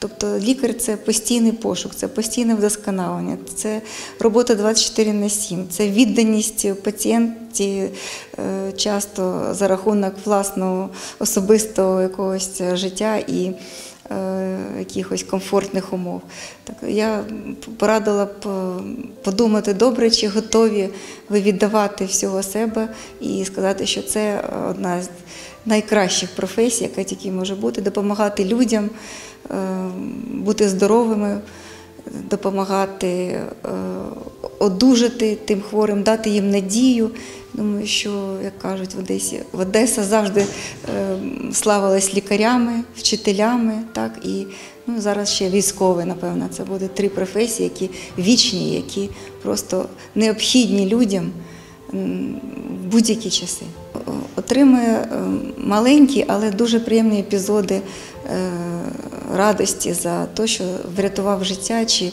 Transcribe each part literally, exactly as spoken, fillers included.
Тобто лікар – це постійний пошук, це постійне вдосконалення, це робота двадцять чотири на сім, це відданість пацієнті часто за рахунок власного особистого якогось життя і якихось комфортних умов. Так, я порадила б подумати добре, чи готові ви віддавати всього себе і сказати, що це одна з найкращих професій, яка тільки може бути, допомагати людям, бути здоровими, допомагати одужати тим хворим, дати їм надію. Думаю, що, як кажуть в Одесі, Одеса завжди славилась лікарями, вчителями, так, і ну, зараз ще військові, напевно, це буде три професії, які вічні, які просто необхідні людям в будь-які часи. Отримує маленькі, але дуже приємні епізоди радості за те, що врятував життя чи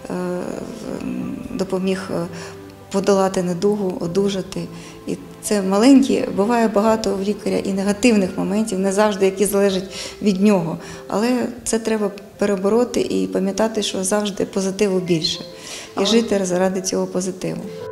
допоміг подолати недугу, одужати. І це маленькі, буває багато в лікаря і негативних моментів, не завжди, які залежать від нього. Але це треба перебороти і пам'ятати, що завжди позитиву більше. І жити заради цього позитиву.